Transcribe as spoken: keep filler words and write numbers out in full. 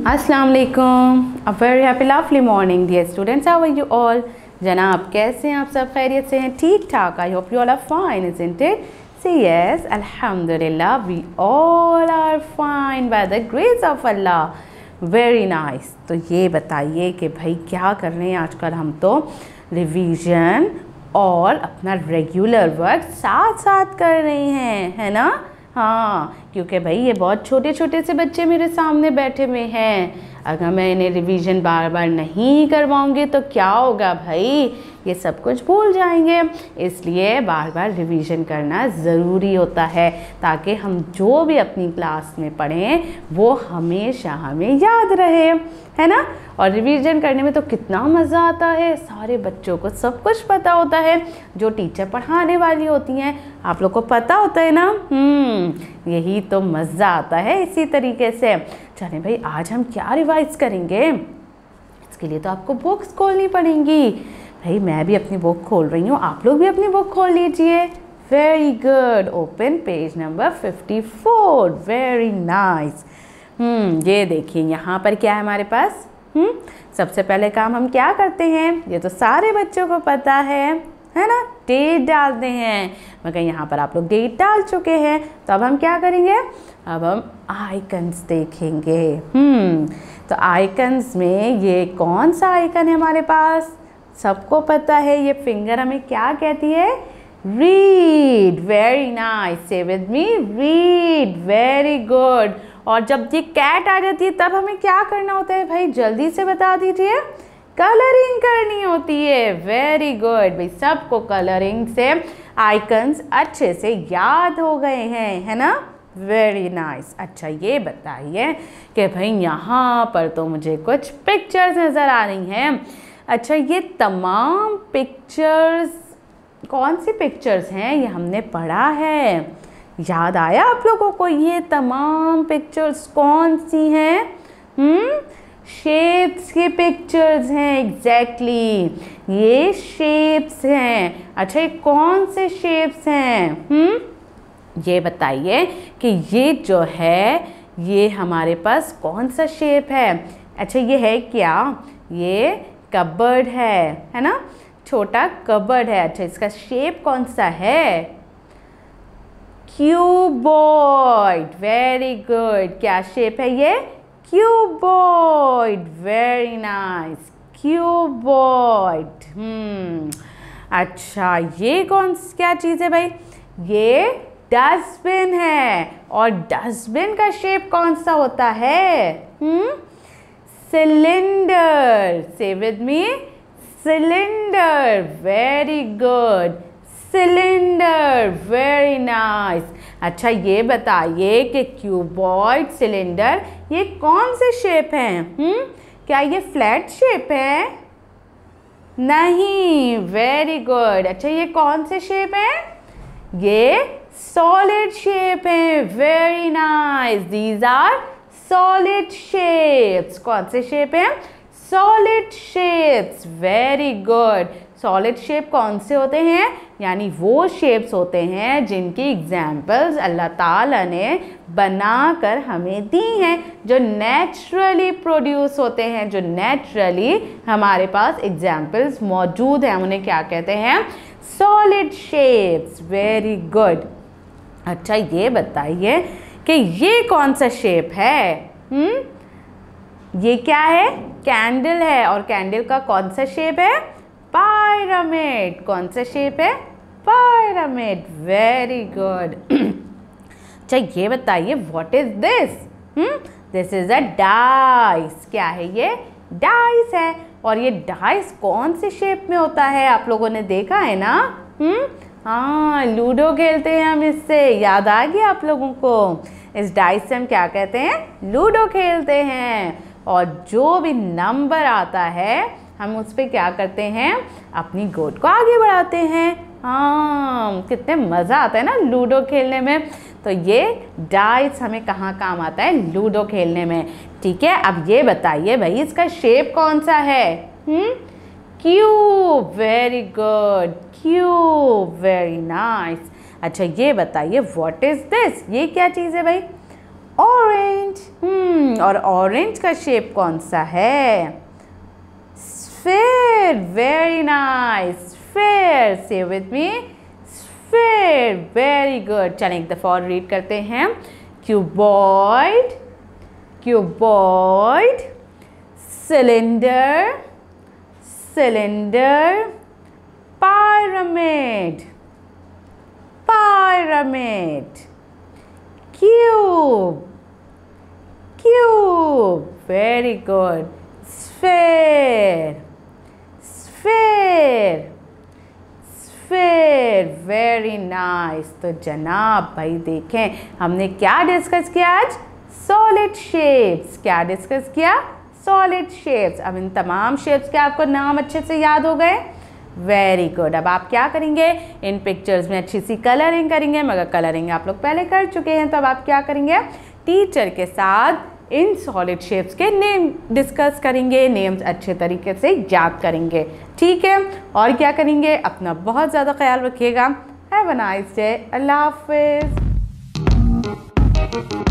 अस्सलाम वालेकुम, a very happy lovely morning dear students, how are you all. जनाब कैसे हैं आप सब? खैरियत से हैं? ठीक ठाक। I hope you all are fine, isn't it? Say yes, अल्हम्दुलिल्लाह we all are fine by the grace of Allah. Very nice. तो ये बताइए कि भाई क्या कर रहे हैं आजकल? हम तो रिवीजन और अपना रेगुलर वर्क साथ साथ कर रहे हैं, है ना? हाँ, क्योंकि भाई ये बहुत छोटे छोटे से बच्चे मेरे सामने बैठे हुए हैं। अगर मैं इन्हें रिवीजन बार बार नहीं करवाऊंगी तो क्या होगा भाई? ये सब कुछ भूल जाएंगे। इसलिए बार बार रिवीजन करना ज़रूरी होता है ताकि हम जो भी अपनी क्लास में पढ़ें वो हमेशा हमें याद रहे, है ना? और रिवीजन करने में तो कितना मज़ा आता है। सारे बच्चों को सब कुछ पता होता है, जो टीचर पढ़ाने वाली होती हैं आप लोग को पता होता है ना। हम्म यही तो मज़ा आता है। इसी तरीके से चलें भाई, आज हम क्या रिवाइज करेंगे? इसके लिए तो आपको बुक्स खोलनी पड़ेंगी। भाई मैं भी अपनी बुक खोल रही हूँ, आप लोग भी अपनी बुक खोल लीजिए। Very good. Open page number fifty four. Very nice. हम्म ये देखिए यहाँ पर क्या है हमारे पास। हम्म सबसे पहले काम हम क्या करते हैं, ये तो सारे बच्चों को पता है है ना? डेट डालते हैं। मगर यहाँ पर आप लोग डेट डाल चुके हैं, तो अब हम क्या करेंगे? अब हम आइकन्स देखेंगे। हम्म तो आइकन्स में ये कौन सा आइकन है हमारे पास? सबको पता है ये फिंगर हमें क्या कहती है? Read. Very nice. Say with me, read. Very good. और जब ये कैट आ जाती है तब हमें क्या करना होता है भाई? जल्दी से बता दीजिए। कलरिंग करनी होती है। Very good. भाई सबको कलरिंग से आइकन्स अच्छे से याद हो गए हैं, है ना? Very nice. अच्छा ये बताइए कि भाई यहाँ पर तो मुझे कुछ पिक्चर्स नज़र आ रही हैं। अच्छा ये तमाम पिक्चर्स कौन सी पिक्चर्स हैं? ये हमने पढ़ा है। याद आया आप लोगों को ये तमाम पिक्चर्स कौन सी हैं? हम्म शेप्स की पिक्चर्स हैं। Exactly exactly. ये शेप्स हैं। अच्छा ये कौन से शेप्स हैं? हम्म ये बताइए कि ये जो है ये हमारे पास कौन सा शेप है? अच्छा ये है क्या? ये कबर्ड है, है ना? छोटा कबर्ड है। अच्छा इसका शेप कौन सा है? क्यूबॉइड। Very good. क्या शेप है ये? क्यूबॉइड। Very nice. क्यूबॉइड। हम्म अच्छा ये कौन क्या चीज़ है भाई? ये डस्टबिन है। और डस्टबिन का शेप कौन सा होता है? हम्म cylinder. Say with me, cylinder. Very good. Cylinder. Very nice. अच्छा ये बताइए कि क्यूबॉइड, सिलेंडर ये कौन से शेप हैं? हम्म क्या ये फ्लैट शेप है? नहीं। Very good. अच्छा ये कौन से शेप है? ये सॉलिड शेप है। Very nice. These are solid shapes. कौन से शेप हैं? Solid shapes. Very good. Solid shape कौन से होते हैं? यानी वो शेप्स होते हैं जिनकी एग्जाम्पल्स अल्लाह ताला ने बनाकर हमें दी हैं, जो नेचुरली प्रोड्यूस होते हैं, जो नेचुरली हमारे पास एग्जाम्पल्स मौजूद हैं। उन्हें क्या कहते हैं? Solid shapes. Very good. अच्छा ये बताइए कि ये कौन सा शेप है? हम्म ये क्या है? कैंडल है। और कैंडल का कौन सा शेप है? पायरामिड। कौन सा शेप है? पायरामिड। Very good. अच्छा ये बताइए what is this? Hmm this is a dice. क्या है ये? डाइस है। और ये डाइस कौन से शेप में होता है? आप लोगों ने देखा है ना? हम्म हाँ लूडो खेलते हैं हम इससे। याद आ गया आप लोगों को? इस डाइस से हम क्या कहते हैं? लूडो खेलते हैं। और जो भी नंबर आता है हम उस पर क्या करते हैं? अपनी गोट को आगे बढ़ाते हैं। हाँ कितने मज़ा आता है ना लूडो खेलने में। तो ये डाइस हमें कहाँ काम आता है? लूडो खेलने में। ठीक है, अब ये बताइए भाई इसका शेप कौन सा है? हम्म cube. Very good. Cube. Very nice. अच्छा ये बताइए व्हाट इज दिस? ये क्या चीज़ है भाई? ऑरेंज। हम्म और ऑरेंज का शेप कौन सा है? Sphere. Very nice, sphere. Say with me, sphere. Very good. चलें एक दफ़ा और रीड करते हैं। Cuboid, cuboid, cylinder, cylinder, pyramid, pyramid, cube, cube, very good, sphere, sphere, sphere, very nice। तो जनाब भाई देखें हमने क्या डिस्कस किया आज? Solid shapes. क्या डिस्कस किया? Solid shapes. अब इन तमाम शेप्स के आपको नाम अच्छे से याद हो गए? Very good. अब आप क्या करेंगे? इन पिक्चर्स में अच्छी सी कलरिंग करेंगे, मगर कलरिंग आप लोग पहले कर चुके हैं, तो अब आप क्या करेंगे? टीचर के साथ इन सॉलिड शेप्स के नेम डिस्कस करेंगे, नेम्स अच्छे तरीके से याद करेंगे, ठीक है? और क्या करेंगे? अपना बहुत ज़्यादा ख्याल रखिएगा। Have a nice day. अल्लाह हाफिज़।